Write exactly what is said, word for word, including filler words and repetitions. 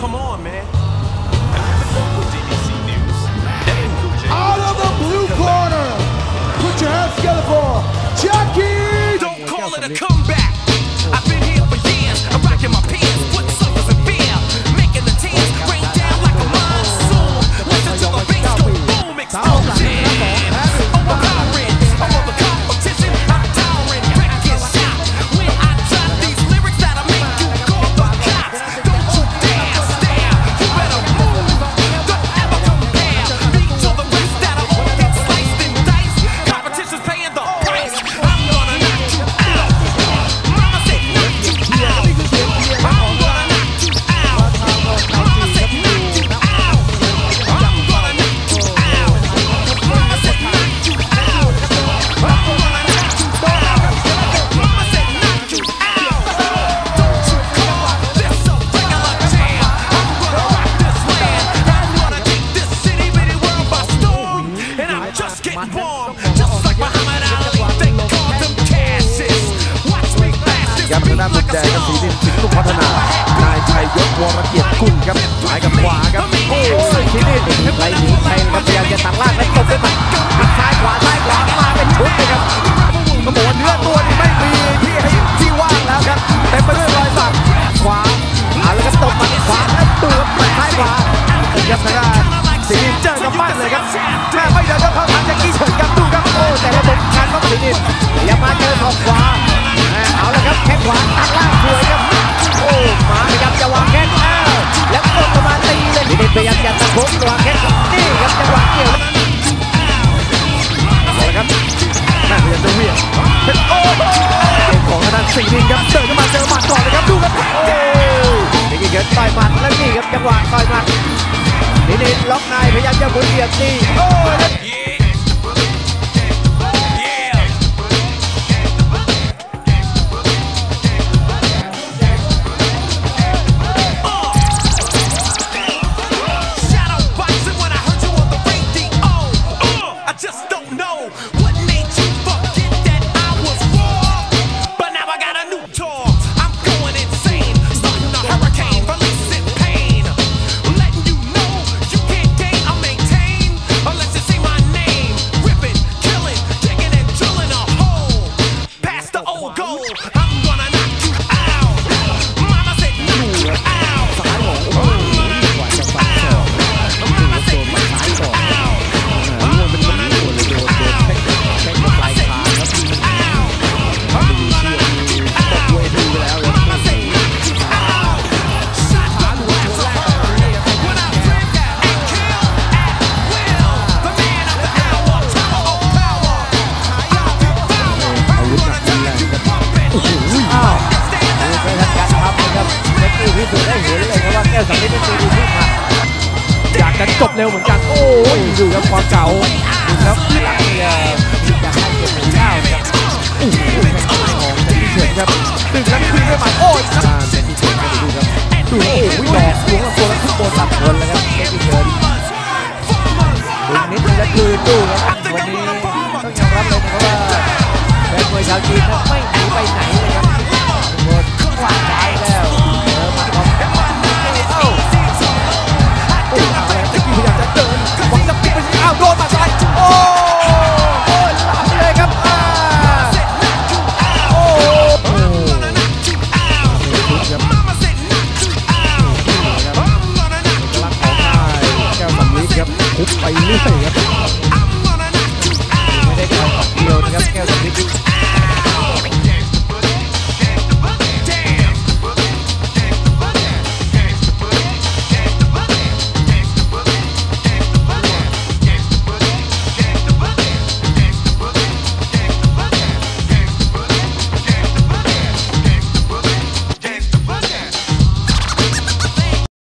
Come on, man. Out of the blue corner, put your hands together for Jacky. Don't call it a comeback. I've been here for years. I'm rocking my pants, put suckers in fear, making the tears rain down like a monsoon. Listen to the bass go boom, explosion. Overpowering, over the competition, I'm towering, wrecking shop. When I drop these lyrics that'll make you call the cops. Don't you dare stare, you better move. Don't ever compare me to the rest that'll all get sliced and diced. Competition's paying the price. I'm gonna knock you out. Mama said knock you out. I'm gonna knock you out. Mama said knock you out. I'm gonna knock you out. Mama said knock you out. I'm gonna knock you out. Mama said knock you out. Don't you call this a regular jam. I'm gonna rock this land. I'm gonna take this city bitty world by storm. And I'm just getting warm. Just like Muhammad Ali, they call them Cashes. Watch me blast this ครับทางด้านมุมแดงครับสีดินสิงห์ลูกพัฒนานายชัยยศวรเกียรติกุลครับหายกับขวาครับโอ้ยสีดินไล่หนีไทยครับพยายามจะตัดล่างและตบด้วยหมัดหักซ้ายขวาซ้ายขวามาเป็นชุดเลยครับกระโดดเนื้อตัวนี้ไม่มีที่ให้ที่ว่างแล้วครับเต็มไปด้วยรอยสักขวาเอาแล้วก็ตบหมัดขวาแล้วตูดหมัดซ้ายขวาครับทางด้านสีดินเจอกับปั้นเลยครับแม่ไม่เดินก็เข้าทางแจ็คกี้เฉินครับดูครับโอ้แต่ระบบการครับสีดินอย่ามาเจอศอกขวาเอาละครับแข้งขวาตัดล่างสวยครับโอ้มาพยายามจะวางแข้งอ้าวแล้วกดลงมาตีเลยนี่พยายามจะตะคุบวางแข้งนี่ครับจังหวะเกี่ยวเอาละครับแม่พยายามจะเวี่ยงเป็นโอ้ของทางด้านสีดินครับเดินเข้ามาเจอหมัดก่อนเลยครับดูครับโอ้นี่เกิดต่อยหมัดแล้วนี่ครับจังหวะต่อยหมัดสีดินล็อกในพยายามจะหมุนเหยียบนี่โอ้อยากจะจบเร็วเหมือนกันโอ้ยดูครับความเก่าดูครับหลังเนี่ยมีการให้เก็บหนึ่งเก้าครับโอ้โหของแจ็คกี้เฉินครับดึงแล้วคืนด้วยหมัดโอ้ยการแจ็คกี้เฉินก็ดูครับดูโอ้โหหลอกลวงลำตัวแล้วขึ้นบนตัดคนเลยครับแจ็คกี้เฉินดึงนิดนึงแล้วคืนดูครับวันนี้ต้องยอมรับเลยนะว่าแฟนมวยชาวจีนนั้นไม่หนีไปไหน